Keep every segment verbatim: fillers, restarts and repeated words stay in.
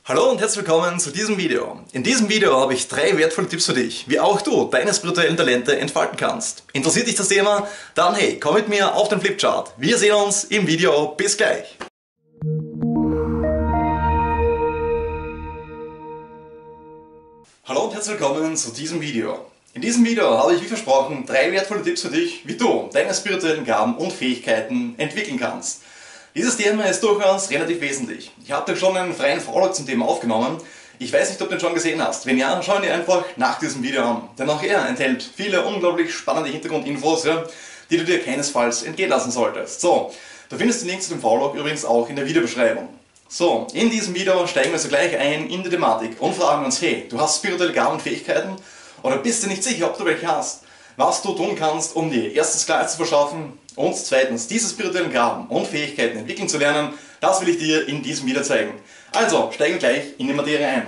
Hallo und herzlich willkommen zu diesem Video. In diesem Video habe ich drei wertvolle Tipps für dich, wie auch du deine spirituellen Talente entfalten kannst. Interessiert dich das Thema? Dann hey, komm mit mir auf den Flipchart. Wir sehen uns im Video. Bis gleich. Hallo und herzlich willkommen zu diesem Video. In diesem Video habe ich, wie versprochen, drei wertvolle Tipps für dich, wie du deine spirituellen Gaben und Fähigkeiten entwickeln kannst. Dieses Thema ist durchaus relativ wesentlich. Ich habe dir schon einen freien Vortrag zum Thema aufgenommen. Ich weiß nicht, ob du ihn schon gesehen hast. Wenn ja, schau ihn dir einfach nach diesem Video an. Denn auch er enthält viele unglaublich spannende Hintergrundinfos, ja, die du dir keinesfalls entgehen lassen solltest. So, du findest den Link zu dem Vortrag übrigens auch in der Videobeschreibung. So, in diesem Video steigen wir sogleich ein in die Thematik und fragen uns, hey, du hast spirituelle Gaben und Fähigkeiten oder bist du nicht sicher, ob du welche hast? Was du tun kannst, um dir erstens Klarheit zu verschaffen und zweitens diese spirituellen Gaben und Fähigkeiten entwickeln zu lernen, das will ich dir in diesem Video zeigen. Also, steigen wir gleich in die Materie ein.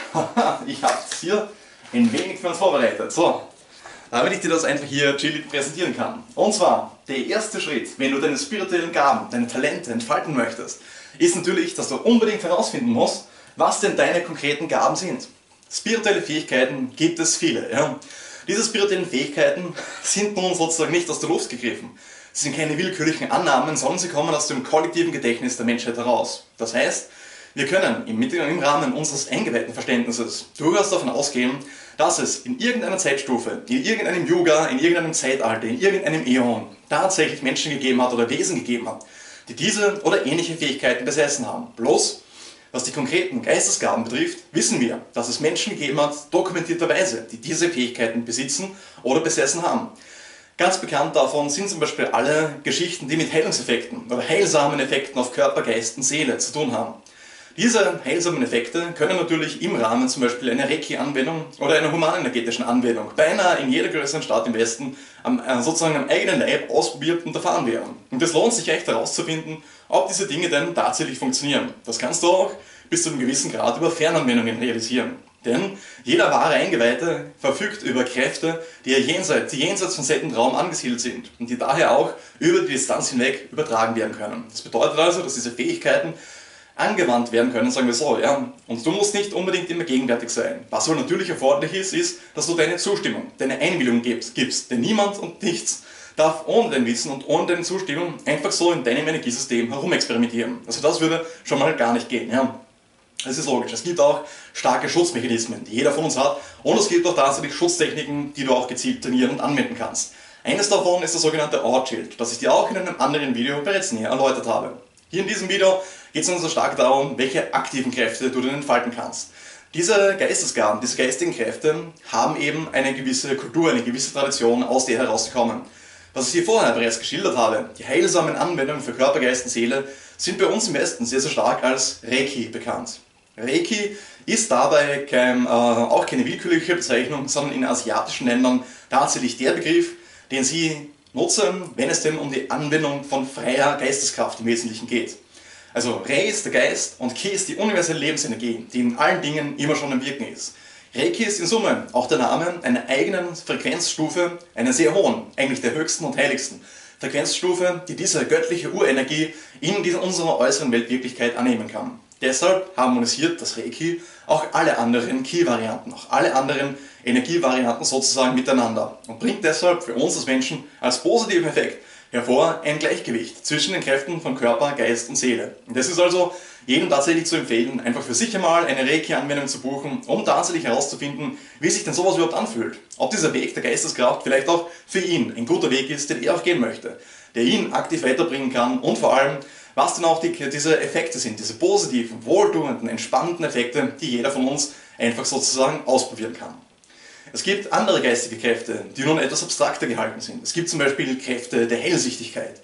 Ich habe hier ein wenig für uns vorbereitet. So, damit ich dir das einfach hier chillig präsentieren kann. Und zwar, der erste Schritt, wenn du deine spirituellen Gaben, deine Talente entfalten möchtest, ist natürlich, dass du unbedingt herausfinden musst, was denn deine konkreten Gaben sind. Spirituelle Fähigkeiten gibt es viele. Ja? Diese spirituellen Fähigkeiten sind nun sozusagen nicht aus der Luft gegriffen. Sie sind keine willkürlichen Annahmen, sondern sie kommen aus dem kollektiven Gedächtnis der Menschheit heraus. Das heißt, wir können im, im Rahmen unseres eingeweihten Verständnisses durchaus davon ausgehen, dass es in irgendeiner Zeitstufe, in irgendeinem Yuga, in irgendeinem Zeitalter, in irgendeinem Äon tatsächlich Menschen gegeben hat oder Wesen gegeben hat, die diese oder ähnliche Fähigkeiten besessen haben. Bloß, was die konkreten Geistesgaben betrifft, wissen wir, dass es Menschen gegeben hat, dokumentierterweise, die diese Fähigkeiten besitzen oder besessen haben. Ganz bekannt davon sind zum Beispiel alle Geschichten, die mit Heilungseffekten oder heilsamen Effekten auf Körper, Geist und Seele zu tun haben. Diese heilsamen Effekte können natürlich im Rahmen zum Beispiel einer Reiki-Anwendung oder einer humanenergetischen Anwendung beinahe in jeder größeren Stadt im Westen am, äh, sozusagen am eigenen Leib ausprobiert und erfahren werden. Und es lohnt sich echt herauszufinden, ob diese Dinge denn tatsächlich funktionieren. Das kannst du auch bis zu einem gewissen Grad über Fernanwendungen realisieren. Denn jeder wahre Eingeweihte verfügt über Kräfte, die, jenseits, die jenseits von Zeit und Raum angesiedelt sind und die daher auch über die Distanz hinweg übertragen werden können. Das bedeutet also, dass diese Fähigkeiten angewandt werden können, sagen wir so, ja. Und du musst nicht unbedingt immer gegenwärtig sein. Was aber natürlich erforderlich ist, ist, dass du deine Zustimmung, deine Einwilligung gibst, gibst. Denn niemand und nichts darf ohne dein Wissen und ohne deine Zustimmung einfach so in deinem Energiesystem herumexperimentieren. Also das würde schon mal gar nicht gehen, ja. Das ist logisch. Es gibt auch starke Schutzmechanismen, die jeder von uns hat. Und es gibt auch tatsächlich Schutztechniken, die du auch gezielt trainieren und anwenden kannst. Eines davon ist das sogenannte Aura-Schild, das ich dir auch in einem anderen Video bereits näher erläutert habe. Hier in diesem Video geht es uns so stark darum, welche aktiven Kräfte du denn entfalten kannst. Diese Geistesgaben, diese geistigen Kräfte haben eben eine gewisse Kultur, eine gewisse Tradition, aus der herauszukommen. Was ich hier vorher bereits geschildert habe, die heilsamen Anwendungen für Körper, Geist und Seele, sind bei uns im Westen sehr, sehr stark als Reiki bekannt. Reiki ist dabei kein, äh, auch keine willkürliche Bezeichnung, sondern in asiatischen Ländern tatsächlich der Begriff, den sie nutzen, wenn es denn um die Anwendung von freier Geisteskraft im Wesentlichen geht. Also Rei ist der Geist und Ki ist die universelle Lebensenergie, die in allen Dingen immer schon im Wirken ist. Reiki ist in Summe auch der Name einer eigenen Frequenzstufe, einer sehr hohen, eigentlich der höchsten und heiligsten Frequenzstufe, die diese göttliche Urenergie in dieser, unserer äußeren Weltwirklichkeit annehmen kann. Deshalb harmonisiert das Reiki auch alle anderen Ki-Varianten, auch alle anderen Energievarianten sozusagen miteinander und bringt deshalb für uns als Menschen als positiven Effekt hervor ein Gleichgewicht zwischen den Kräften von Körper, Geist und Seele. Und das ist also jedem tatsächlich zu empfehlen, einfach für sich einmal eine Reiki-Anwendung zu buchen, um tatsächlich herauszufinden, wie sich denn sowas überhaupt anfühlt. Ob dieser Weg der Geisteskraft vielleicht auch für ihn ein guter Weg ist, den er auch gehen möchte, der ihn aktiv weiterbringen kann und vor allem, was denn auch die, diese Effekte sind, diese positiven, wohltuenden, entspannenden Effekte, die jeder von uns einfach sozusagen ausprobieren kann. Es gibt andere geistige Kräfte, die nun etwas abstrakter gehalten sind. Es gibt zum Beispiel Kräfte der Hellsichtigkeit.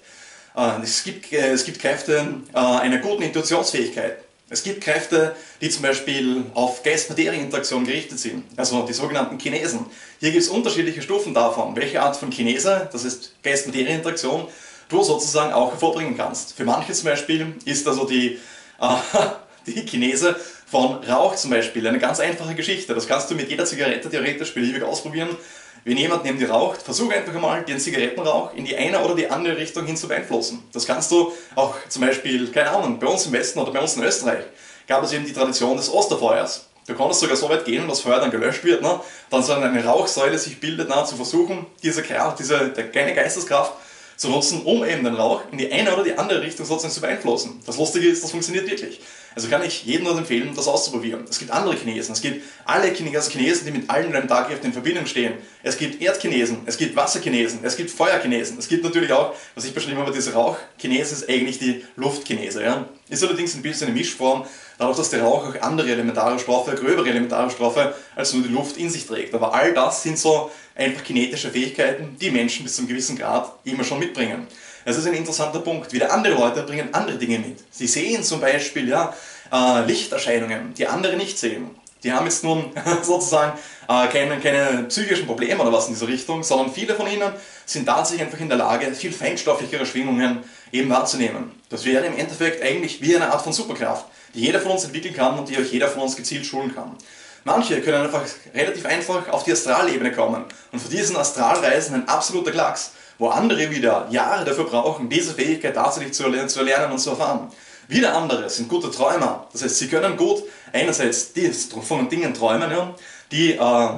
Es gibt, es gibt Kräfte einer guten Intuitionsfähigkeit. Es gibt Kräfte, die zum Beispiel auf Geist-Materie-Interaktion gerichtet sind, also die sogenannten Kinesen. Hier gibt es unterschiedliche Stufen davon, welche Art von Kinese, das ist Geist-Materie-Interaktion, du sozusagen auch hervorbringen kannst. Für manche zum Beispiel ist also die, äh, die Kinese von Rauch zum Beispiel eine ganz einfache Geschichte. Das kannst du mit jeder Zigarette theoretisch beliebig ausprobieren. Wenn jemand neben dir raucht, versuche einfach einmal den Zigarettenrauch in die eine oder die andere Richtung hin zu beeinflussen. Das kannst du auch zum Beispiel, keine Ahnung, bei uns im Westen oder bei uns in Österreich, gab es eben die Tradition des Osterfeuers. Du konntest sogar so weit gehen, dass Feuer dann gelöscht wird, ne? Dann so eine Rauchsäule sich bildet, ne? Zu versuchen, diese, diese kleine Geisteskraft zu nutzen, um eben den Rauch in die eine oder die andere Richtung sozusagen zu beeinflussen. Das Lustige ist, das funktioniert wirklich. Also kann ich jedem nur empfehlen, das auszuprobieren. Es gibt andere Chinesen, es gibt alle also Chinesen, die mit allen in Tag in Verbindung stehen. Es gibt Erdchinesen, es gibt Wasserchinesen, es gibt Feuerchinesen. Es gibt natürlich auch, was ich beschrieben habe, diese Rauchchinesen ist eigentlich die Luftchinese. Ja? Ist allerdings ein bisschen eine Mischform, dadurch, dass der Rauch auch andere elementare Stoffe, gröbere elementare Stoffe als nur die Luft in sich trägt. Aber all das sind so einfach kinetische Fähigkeiten, die Menschen bis zu einem gewissen Grad immer schon mitbringen. Das ist ein interessanter Punkt. Wieder andere Leute bringen andere Dinge mit. Sie sehen zum Beispiel ja, äh, Lichterscheinungen, die andere nicht sehen. Die haben jetzt nun sozusagen äh, keine, keine psychischen Probleme oder was in dieser Richtung, sondern viele von ihnen sind tatsächlich einfach in der Lage, viel feinstofflichere Schwingungen eben wahrzunehmen. Das wäre im Endeffekt eigentlich wie eine Art von Superkraft, die jeder von uns entwickeln kann und die auch jeder von uns gezielt schulen kann. Manche können einfach relativ einfach auf die Astralebene kommen und für diesen Astralreisen ein absoluter Klacks, wo andere wieder Jahre dafür brauchen, diese Fähigkeit tatsächlich zu erlernen und zu erfahren. Wieder andere sind gute Träumer, das heißt, sie können gut einerseits von Dingen träumen, ja, die äh,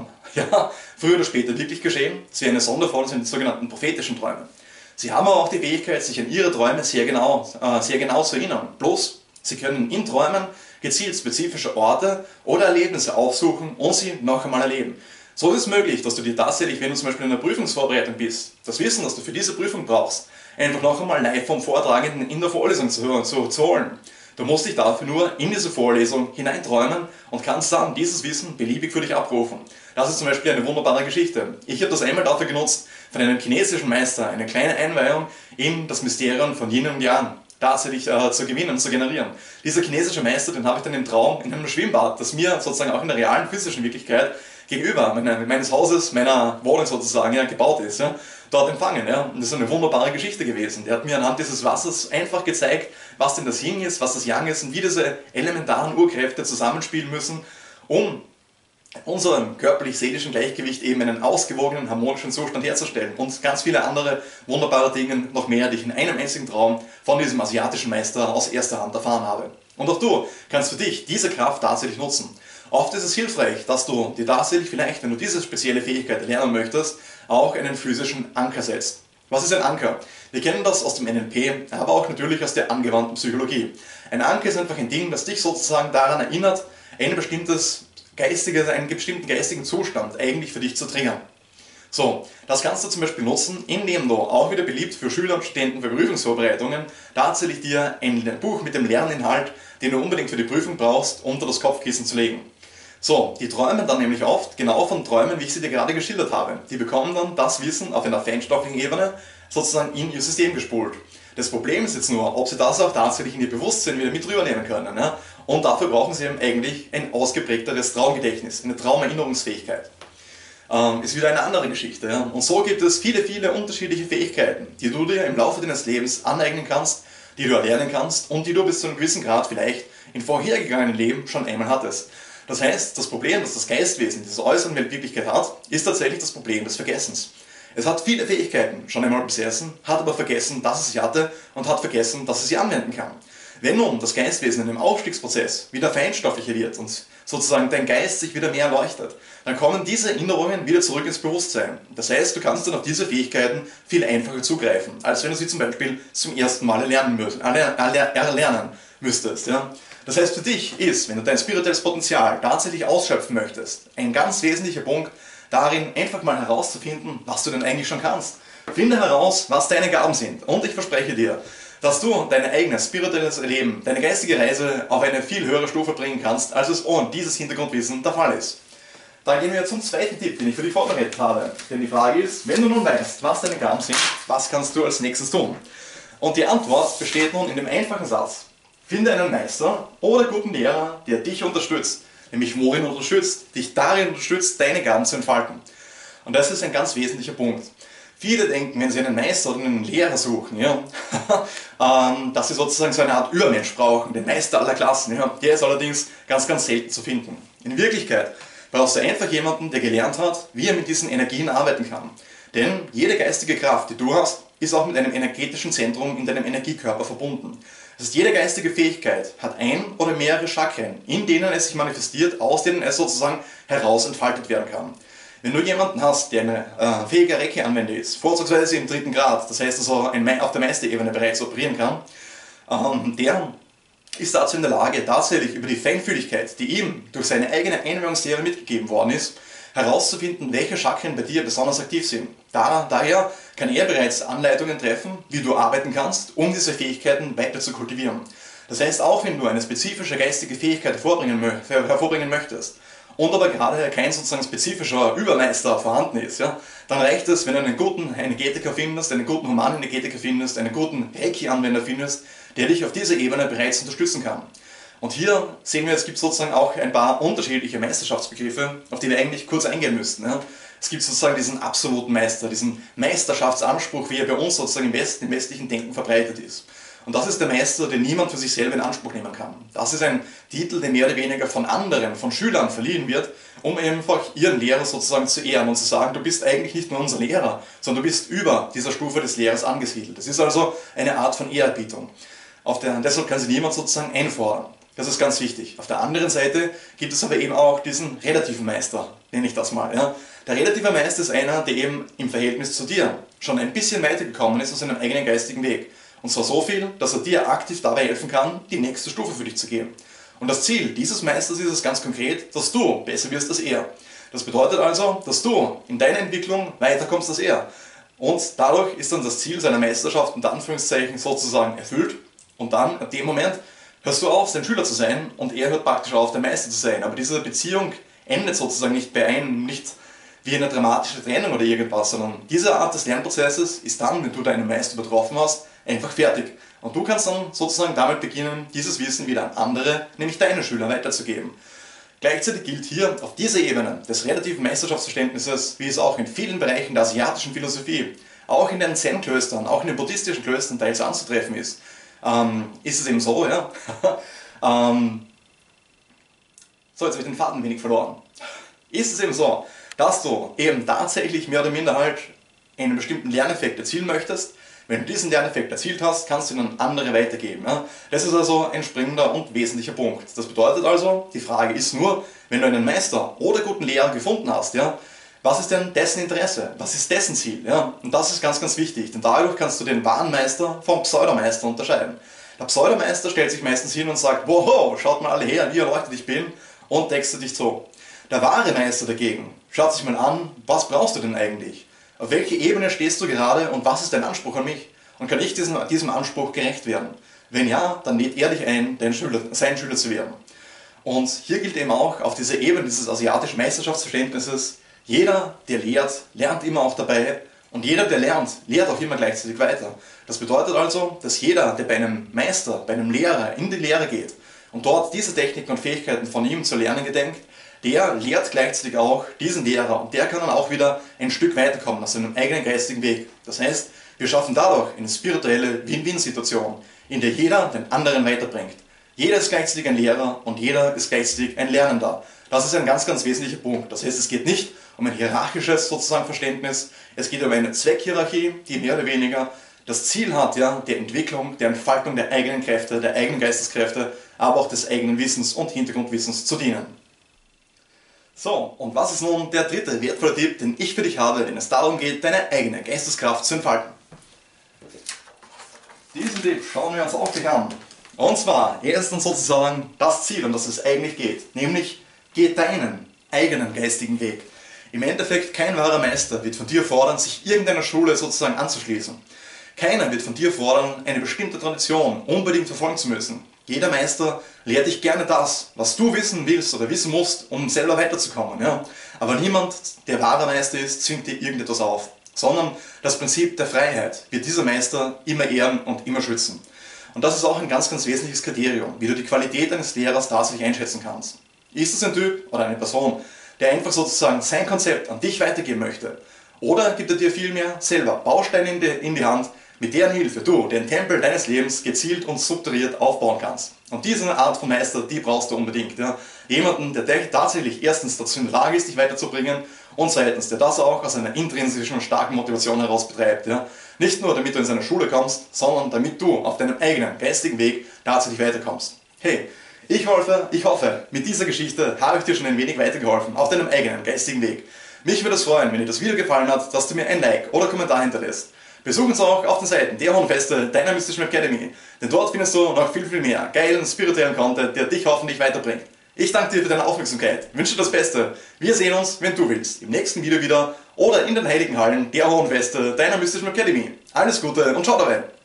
ja, früher oder später wirklich geschehen. Sie eine Sonderform sind die sogenannten prophetischen Träume. Sie haben aber auch die Fähigkeit, sich an ihre Träume sehr genau, äh, sehr genau zu erinnern. Bloß, sie können in Träumen gezielt spezifische Orte oder Erlebnisse aufsuchen und sie noch einmal erleben. So ist es möglich, dass du dir tatsächlich, wenn du zum Beispiel in einer Prüfungsvorbereitung bist, das Wissen, das du für diese Prüfung brauchst, einfach noch einmal live vom Vortragenden in der Vorlesung zu, hören, zu, zu holen. Du musst dich dafür nur in diese Vorlesung hineinträumen und kannst dann dieses Wissen beliebig für dich abrufen. Das ist zum Beispiel eine wunderbare Geschichte. Ich habe das einmal dafür genutzt, von einem chinesischen Meister eine kleine Einweihung in das Mysterium von Yin und Yang tatsächlich äh, zu gewinnen, zu generieren. Dieser chinesische Meister, den habe ich dann im Traum in einem Schwimmbad, das mir sozusagen auch in der realen physischen Wirklichkeit gegenüber meines Hauses, meiner Wohnung sozusagen ja, gebaut ist, ja, dort empfangen. Ja. Und das ist eine wunderbare Geschichte gewesen. Der hat mir anhand dieses Wassers einfach gezeigt, was denn das Yin ist, was das Yang ist und wie diese elementaren Urkräfte zusammenspielen müssen, um unserem körperlich-seelischen Gleichgewicht eben einen ausgewogenen, harmonischen Zustand herzustellen und ganz viele andere wunderbare Dinge noch mehr, die ich in einem einzigen Traum von diesem asiatischen Meister aus erster Hand erfahren habe. Und auch du kannst für dich diese Kraft tatsächlich nutzen. Oft ist es hilfreich, dass du dir tatsächlich vielleicht, wenn du diese spezielle Fähigkeit lernen möchtest, auch einen physischen Anker setzt. Was ist ein Anker? Wir kennen das aus dem N L P, aber auch natürlich aus der angewandten Psychologie. Ein Anker ist einfach ein Ding, das dich sozusagen daran erinnert, ein bestimmtes geistiges, einen bestimmten geistigen Zustand eigentlich für dich zu triggern. So, das kannst du zum Beispiel nutzen, indem du, auch wieder beliebt für Schüler und Studenten für Prüfungsvorbereitungen, tatsächlich dir ein Buch mit dem Lerninhalt, den du unbedingt für die Prüfung brauchst, unter das Kopfkissen zu legen. So, die träumen dann nämlich oft genau von Träumen, wie ich sie dir gerade geschildert habe. Die bekommen dann das Wissen auf einer feinstofflichen Ebene sozusagen in ihr System gespult. Das Problem ist jetzt nur, ob sie das auch tatsächlich in ihr Bewusstsein wieder mit rübernehmen können. Ja? Und dafür brauchen sie eben eigentlich ein ausgeprägteres Traumgedächtnis, eine Traumerinnerungsfähigkeit. Ähm, ist wieder eine andere Geschichte. Ja? Und so gibt es viele, viele unterschiedliche Fähigkeiten, die du dir im Laufe deines Lebens aneignen kannst, die du erlernen kannst und die du bis zu einem gewissen Grad vielleicht im vorhergegangenen Leben schon einmal hattest. Das heißt, das Problem, das das Geistwesen dieser äußeren Weltwirklichkeit hat, ist tatsächlich das Problem des Vergessens. Es hat viele Fähigkeiten schon einmal besessen, hat aber vergessen, dass es sie hatte und hat vergessen, dass es sie anwenden kann. Wenn nun das Geistwesen in einem Aufstiegsprozess wieder feinstofflicher wird und sozusagen dein Geist sich wieder mehr erleuchtet, dann kommen diese Erinnerungen wieder zurück ins Bewusstsein. Das heißt, du kannst dann auf diese Fähigkeiten viel einfacher zugreifen, als wenn du sie zum Beispiel zum ersten Mal erlernen, müsst, erlernen müsstest. Ja? Das heißt, für dich ist, wenn du dein spirituelles Potenzial tatsächlich ausschöpfen möchtest, ein ganz wesentlicher Punkt darin, einfach mal herauszufinden, was du denn eigentlich schon kannst. Finde heraus, was deine Gaben sind. Und ich verspreche dir, dass du dein eigenes spirituelles Leben, deine geistige Reise auf eine viel höhere Stufe bringen kannst, als es ohne dieses Hintergrundwissen der Fall ist. Dann gehen wir zum zweiten Tipp, den ich für dich vorbereitet habe. Denn die Frage ist, wenn du nun weißt, was deine Gaben sind, was kannst du als nächstes tun? Und die Antwort besteht nun in dem einfachen Satz: Finde einen Meister oder guten Lehrer, der dich unterstützt, nämlich worin unterstützt, dich darin unterstützt, deine Gaben zu entfalten. Und das ist ein ganz wesentlicher Punkt. Viele denken, wenn sie einen Meister oder einen Lehrer suchen, ja, dass sie sozusagen so eine Art Übermensch brauchen, den Meister aller Klassen. Ja. Der ist allerdings ganz, ganz selten zu finden. In Wirklichkeit brauchst du einfach jemanden, der gelernt hat, wie er mit diesen Energien arbeiten kann. Denn jede geistige Kraft, die du hast, ist auch mit einem energetischen Zentrum in deinem Energiekörper verbunden. Das heißt, jede geistige Fähigkeit hat ein oder mehrere Chakren, in denen es sich manifestiert, aus denen es sozusagen heraus entfaltet werden kann. Wenn du jemanden hast, der ein äh, fähiger Reiki-Anwender ist, vorzugsweise im dritten Grad, das heißt also ein, auf der Meisterebene bereits operieren kann, ähm, der ist dazu in der Lage, tatsächlich über die Feinfühligkeit, die ihm durch seine eigene Einwirkungslehre mitgegeben worden ist, herauszufinden, welche Chakren bei dir besonders aktiv sind. Da, daher kann er bereits Anleitungen treffen, wie du arbeiten kannst, um diese Fähigkeiten weiter zu kultivieren. Das heißt, auch wenn du eine spezifische geistige Fähigkeit hervorbringen, hervorbringen möchtest und aber gerade kein sozusagen spezifischer Übermeister vorhanden ist, ja, dann reicht es, wenn du einen guten Energetiker findest, einen guten Humanenergetiker findest, einen guten Reiki-Anwender findest, der dich auf dieser Ebene bereits unterstützen kann. Und hier sehen wir, es gibt sozusagen auch ein paar unterschiedliche Meisterschaftsbegriffe, auf die wir eigentlich kurz eingehen müssten. Ja. Es gibt sozusagen diesen absoluten Meister, diesen Meisterschaftsanspruch, wie er bei uns sozusagen im Westen, im westlichen Denken verbreitet ist. Und das ist der Meister, den niemand für sich selber in Anspruch nehmen kann. Das ist ein Titel, der mehr oder weniger von anderen, von Schülern verliehen wird, um einfach ihren Lehrer sozusagen zu ehren und zu sagen, du bist eigentlich nicht nur unser Lehrer, sondern du bist über dieser Stufe des Lehrers angesiedelt. Das ist also eine Art von Ehrerbietung. Auf der, deshalb kann sich niemand sozusagen einfordern. Das ist ganz wichtig. Auf der anderen Seite gibt es aber eben auch diesen relativen Meister, nenne ich das mal. Ja. Der relative Meister ist einer, der eben im Verhältnis zu dir schon ein bisschen weitergekommen ist auf seinem eigenen geistigen Weg. Und zwar so viel, dass er dir aktiv dabei helfen kann, die nächste Stufe für dich zu gehen. Und das Ziel dieses Meisters ist es ganz konkret, dass du besser wirst als er. Das bedeutet also, dass du in deiner Entwicklung weiterkommst als er. Und dadurch ist dann das Ziel seiner Meisterschaft unter Anführungszeichen sozusagen erfüllt. Und dann, ab dem Moment, hörst du auf, sein Schüler zu sein und er hört praktisch auf, der Meister zu sein. Aber diese Beziehung endet sozusagen nicht bei einem, nicht wie eine dramatische Trennung oder irgendwas, sondern diese Art des Lernprozesses ist dann, wenn du deinen Meister übertroffen hast, einfach fertig. Und du kannst dann sozusagen damit beginnen, dieses Wissen wieder an andere, nämlich deine Schüler, weiterzugeben. Gleichzeitig gilt hier auf dieser Ebene des relativen Meisterschaftsverständnisses, wie es auch in vielen Bereichen der asiatischen Philosophie, auch in den Zen-Klöstern, auch in den buddhistischen Klöstern teils anzutreffen ist, ähm, ist es eben so, ja. ähm, so, jetzt habe ich den Faden ein wenig verloren. Ist es eben so, dass du eben tatsächlich mehr oder minder halt einen bestimmten Lerneffekt erzielen möchtest. Wenn du diesen Lerneffekt erzielt hast, kannst du ihn an andere weitergeben. Ja? Das ist also ein springender und wesentlicher Punkt. Das bedeutet also, die Frage ist nur, wenn du einen Meister oder guten Lehrer gefunden hast, ja, was ist denn dessen Interesse? Was ist dessen Ziel? Ja? Und das ist ganz, ganz wichtig, denn dadurch kannst du den wahren Meister vom Pseudomeister unterscheiden. Der Pseudomeister stellt sich meistens hin und sagt, wow, schaut mal alle her, wie erleuchtet ich bin, und textet dich zu. Der wahre Meister dagegen schaut sich mal an, was brauchst du denn eigentlich? Auf welche Ebene stehst du gerade und was ist dein Anspruch an mich? Und kann ich diesem, diesem Anspruch gerecht werden? Wenn ja, dann lädt er dich ein, dein Schüler, sein Schüler zu werden. Und hier gilt eben auch auf dieser Ebene dieses asiatischen Meisterschaftsverständnisses, jeder, der lehrt, lernt immer auch dabei und jeder, der lernt, lehrt auch immer gleichzeitig weiter. Das bedeutet also, dass jeder, der bei einem Meister, bei einem Lehrer in die Lehre geht und dort diese Techniken und Fähigkeiten von ihm zu lernen gedenkt, der lehrt gleichzeitig auch diesen Lehrer und der kann dann auch wieder ein Stück weiterkommen auf seinem eigenen geistigen Weg. Das heißt, wir schaffen dadurch eine spirituelle Win-Win-Situation, in der jeder den anderen weiterbringt. Jeder ist gleichzeitig ein Lehrer und jeder ist gleichzeitig ein Lernender. Das ist ein ganz, ganz wesentlicher Punkt. Das heißt, es geht nicht um ein hierarchisches sozusagen Verständnis, es geht um eine Zweckhierarchie, die mehr oder weniger das Ziel hat, ja, der Entwicklung, der Entfaltung der eigenen Kräfte, der eigenen Geisteskräfte, aber auch des eigenen Wissens und Hintergrundwissens zu dienen. So, und was ist nun der dritte wertvolle Tipp, den ich für dich habe, wenn es darum geht, deine eigene Geisteskraft zu entfalten? Diesen Tipp schauen wir uns auch gleich an. Und zwar erstens sozusagen das Ziel, um das es eigentlich geht, nämlich geh deinen eigenen geistigen Weg. Im Endeffekt, kein wahrer Meister wird von dir fordern, sich irgendeiner Schule sozusagen anzuschließen. Keiner wird von dir fordern, eine bestimmte Tradition unbedingt verfolgen zu müssen. Jeder Meister lehrt dich gerne das, was du wissen willst oder wissen musst, um selber weiterzukommen. Ja? Aber niemand, der wahrer Meister ist, zwingt dir irgendetwas auf. Sondern das Prinzip der Freiheit wird dieser Meister immer ehren und immer schützen. Und das ist auch ein ganz, ganz wesentliches Kriterium, wie du die Qualität eines Lehrers tatsächlich einschätzen kannst. Ist es ein Typ oder eine Person, der einfach sozusagen sein Konzept an dich weitergeben möchte? Oder gibt er dir vielmehr selber Bausteine in die, in die Hand, mit deren Hilfe du den Tempel deines Lebens gezielt und strukturiert aufbauen kannst? Und diese Art von Meister, die brauchst du unbedingt. Ja? Jemanden, der tatsächlich erstens dazu in der Lage ist, dich weiterzubringen Und zweitens, der das auch aus einer intrinsischen starken Motivation heraus betreibt. Ja? Nicht nur damit du in seine Schule kommst, sondern damit du auf deinem eigenen geistigen Weg tatsächlich weiterkommst. Hey, ich hoffe, ich hoffe, mit dieser Geschichte habe ich dir schon ein wenig weitergeholfen auf deinem eigenen geistigen Weg. Mich würde es freuen, wenn dir das Video gefallen hat, dass du mir ein Like oder Kommentar hinterlässt. Besuch uns auch auf den Seiten der Hohen Feste deiner Mystischen Academy, denn dort findest du noch viel, viel mehr geilen, spirituellen Content, der dich hoffentlich weiterbringt. Ich danke dir für deine Aufmerksamkeit, wünsche dir das Beste. Wir sehen uns, wenn du willst, im nächsten Video wieder oder in den heiligen Hallen der Hohen Feste deiner Mystischen Academy. Alles Gute und ciao dabei!